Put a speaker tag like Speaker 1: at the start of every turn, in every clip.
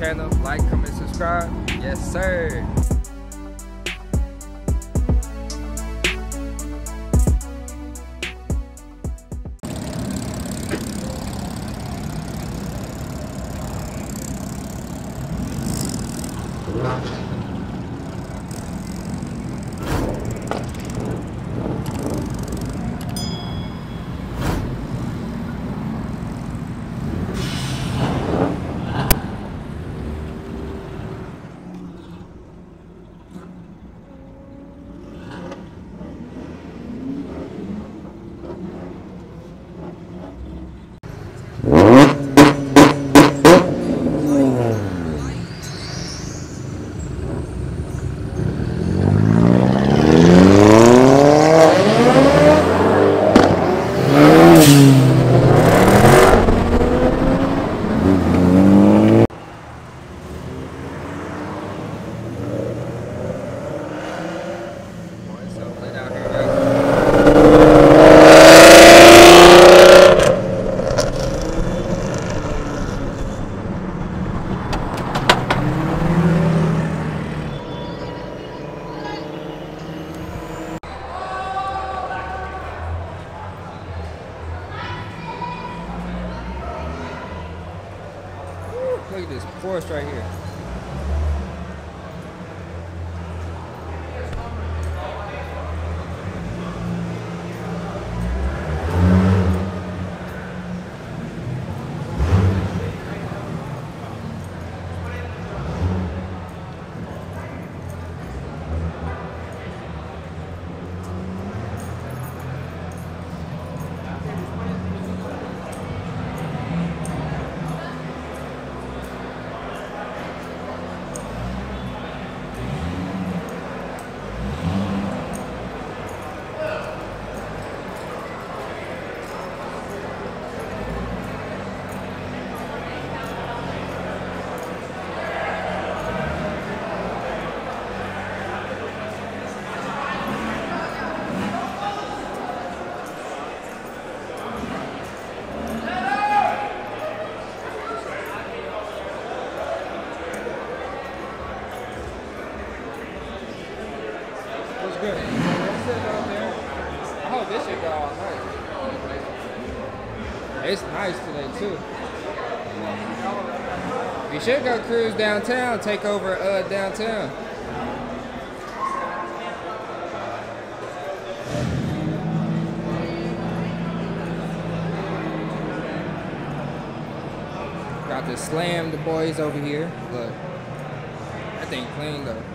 Speaker 1: channel, like, comment, subscribe. Yes, sir. Look at this Porsche right here. What's good? What's it out there? I hope this shit go all night. It's nice today too. We should go cruise downtown, take over downtown. Got to slam the boys over here. Look, that thing clean though.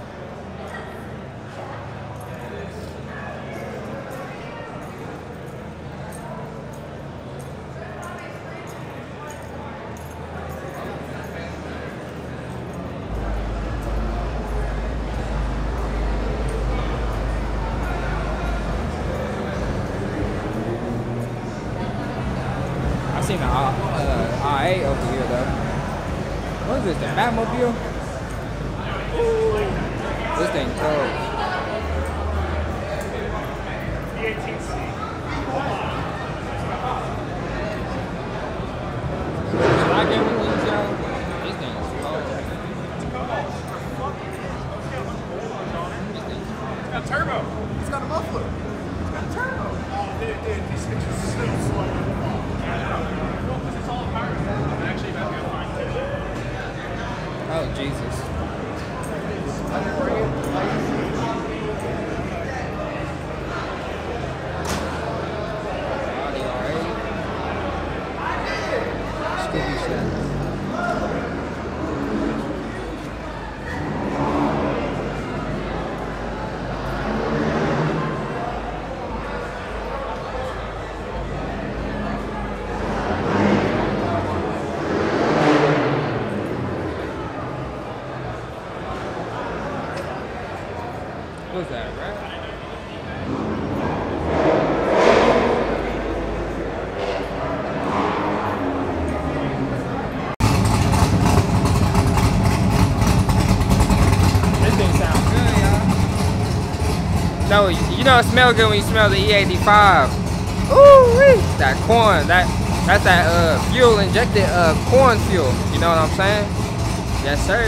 Speaker 1: I seen the IA over here though. What is this, the Batmobile? Ooh, this thing cold. Should I get one of these, y'all? This thing is cold.
Speaker 2: It's got turbo. It's got a muffler. It's got a turbo. Oh, dude, these things are so slow. It's all power. I'm actually about to go find it.
Speaker 1: Oh, Jesus. Body alright. Scooby shit. What's that, right? This thing sounds good, y'all. No, you know it smells good when you smell the E85. Ooh-wee! That corn, that's that fuel injected corn fuel. You know what I'm saying? Yes, sir.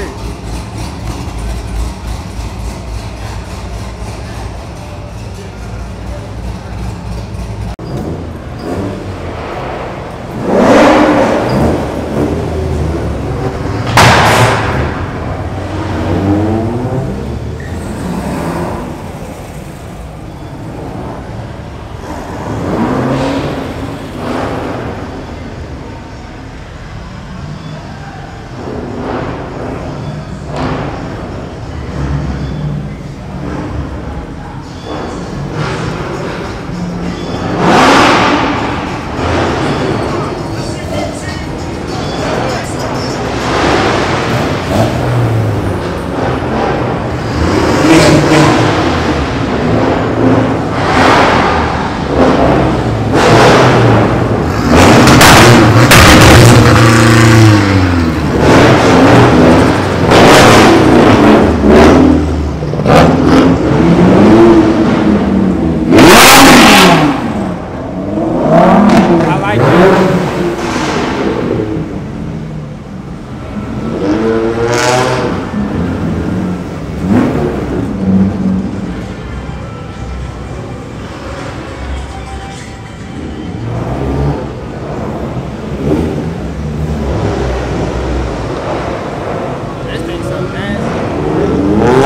Speaker 1: I like it. This thing's so nasty.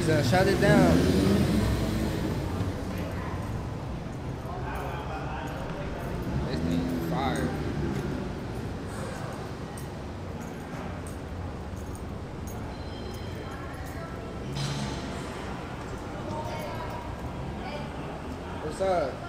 Speaker 1: He's shut it down. This thing's fire. What's up?